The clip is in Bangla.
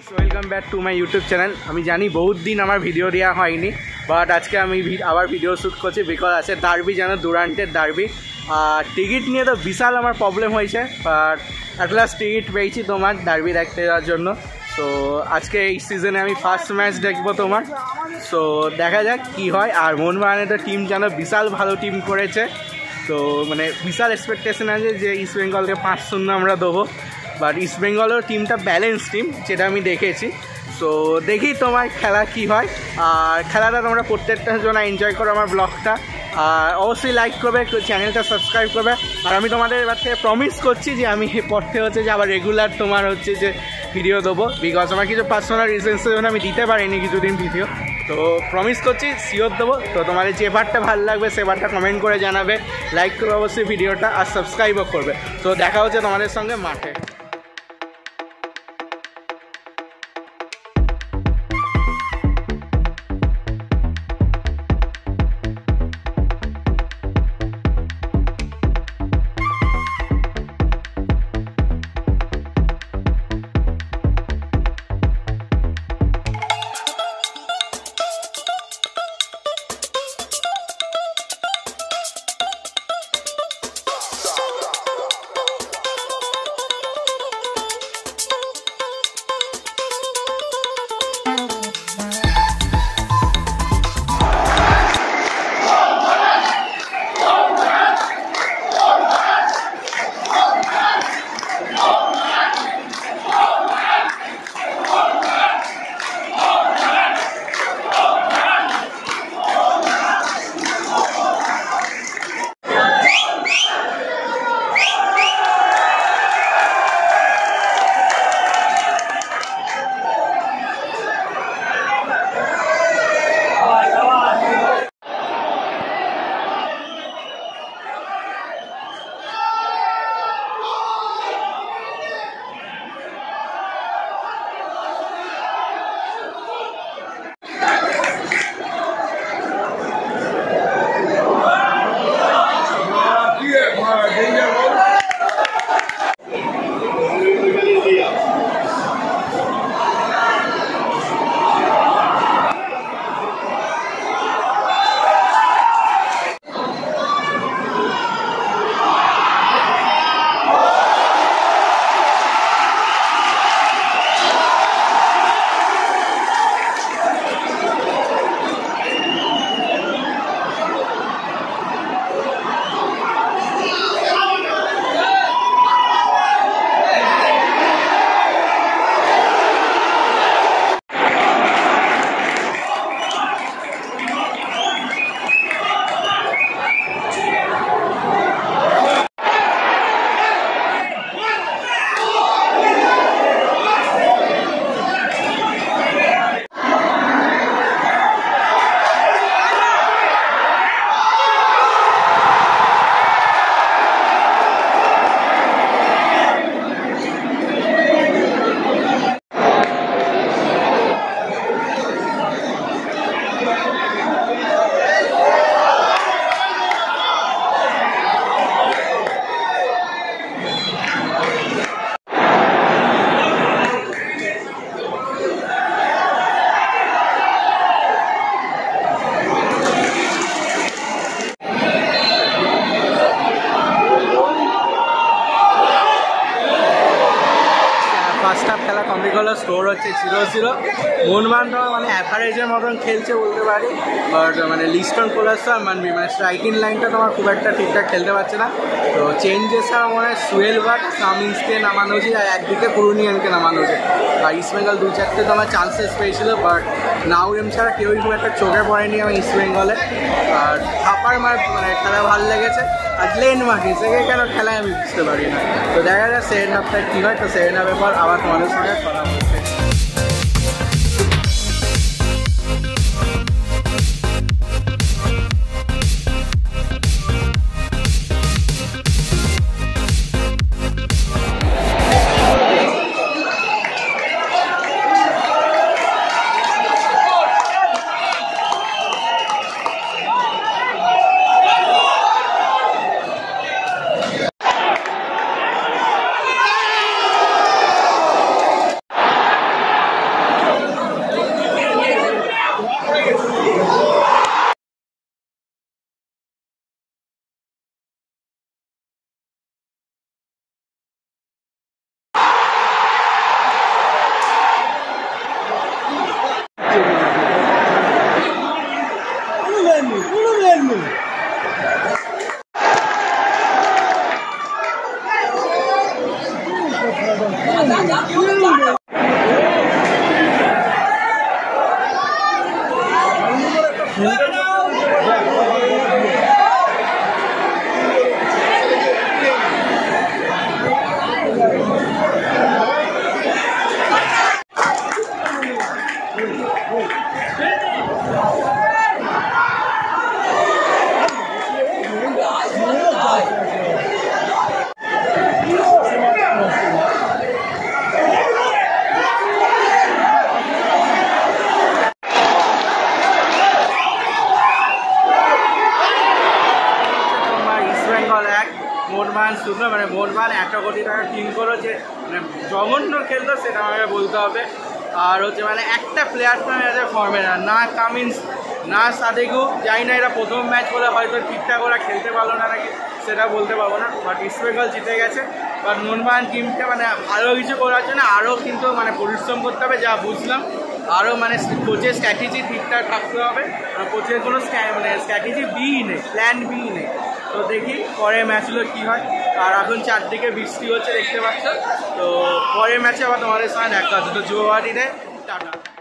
Guys welcome back to my YouTube channel. আমি জানি বহুত দিন আমার ভিডিও দেওয়া হয়নি, বাট আজকে আমি আবার ভিডিও শ্যুট করছি বিকজ আছে ডার্বি, জানো ডুরান্টের ডার্বি। আর টিকিট নিয়ে তো বিশাল আমার প্রবলেম হয়েছে, বাট অ্যাট লাস্ট টিকিট পেয়েছি তোমার ডার্বি দেখতে যাওয়ার জন্য। সো আজকে এই সিজনে আমি ফার্স্ট ম্যাচ দেখবো তোমার। সো দেখা যাক কী হয়। আর মোহনবাগানের তো টিম জানো বিশাল ভালো টিম করেছে, তো মানে বিশাল এক্সপেকটেশন আছে যে ইস্ট বেঙ্গলকে 5-0 আমরা দেবো। বাট ইস্ট বেঙ্গলের টিমটা ব্যালেন্স টিম, যেটা আমি দেখেছি। সো দেখি তোমার খেলা কি হয়। আর খেলাটা তোমরা প্রত্যেকটা জন্য এনজয় করো আমার ব্লগটা। আর অবশ্যই লাইক করবে, চ্যানেলটা সাবস্ক্রাইব করবে। আর আমি তোমাদের এবার থেকে প্রমিস করছি যে আমি পড়তে হচ্ছে যে আবার রেগুলার তোমার হচ্ছে যে ভিডিও দেবো, বিকজ আমার কিছু পার্সোনাল রিজনসের জন্য আমি দিতে পারিনি কিছুদিন ভিডিও। তো প্রমিস করছি শিওর দেবো। তো তোমাদের যে পার্টটা ভালো লাগবে সে পার্টটা কমেন্ট করে জানাবে, লাইক করবে অবশ্যই ভিডিওটা, আর সাবস্ক্রাইবও করবে। তো দেখা হচ্ছে তোমাদের সঙ্গে মাঠে। ফার্স্ট হাফ খেলা কমপ্লিট হলো, স্কোর হচ্ছে 0-0। মোহনবাগানটা মানে অ্যাভারেজের মতন খেলছে বলতে পারি, বাট মানে লিস্টন কোলার্স আর মানবি মানে স্ট্রাইকিং লাইনটা তোমার খুব একটা ঠিকঠাক খেলতে পারছে না। তো চেঞ্জেস ছাড়া মনে হয় সুয়েল বাট কামিন্সকে নামানো উচিত, আর একদিকে পুরুনিয়ানকে নামানো উচিত। আর ইস্টবেঙ্গল 2-4টে তোমার চান্সেস পেয়েছিল, বাট নাউরেম ছাড়া কেউই খুব একটা চোখে পড়েনি আমার ইস্টবেঙ্গলে। আর থাপার মানে খেলা ভালো লেগেছে। আর লেন মার্কিস একে কেন খেলায় আমি বুঝতে পারি না। তো দেখা যায় সেকেন্ড হাফটা কী হয়। তো সেকেন্ড হাফের পর আবার তোমাদের সঙ্গে করা হচ্ছে। মোহনবাগান শুধু মানে মোহনবাগান 1 কোটি টাকা টিম করেছে, মানে জঘন্য খেললো সেটা আমাকে বলতে হবে। আর হচ্ছে মানে একটা প্লেয়ার ফর্মে না কামিন্স না সাদেগু, জানি না এরা প্রথম ম্যাচ বলে হয়তো ঠিকঠাক ওরা খেলতে পারলো না নাকি সেটা বলতে পারবো না, বাট ইস্টবেঙ্গল জিতে গেছে। বাট মোহনবাগান টিমটা মানে ভালো কিছু করার জন্য আরও কিন্তু মানে পরিশ্রম করতে হবে, যা বুঝলাম। আরও মানে কোচের স্ট্র্যাটেজি ঠিকঠাক থাকতে হবে, কোচের কোনো মানে স্ট্র্যাটেজি বি নেই, প্ল্যান বি নেই। তো দেখি পরের ম্যাচগুলো কী হয়। আর এখন চারদিকে বৃষ্টি হচ্ছে দেখতে পাচ্ছ, তো পরের ম্যাচে আবার তোমাদের সঙ্গে দেখা হচ্ছে। তো যুবভারতীতে টাটা।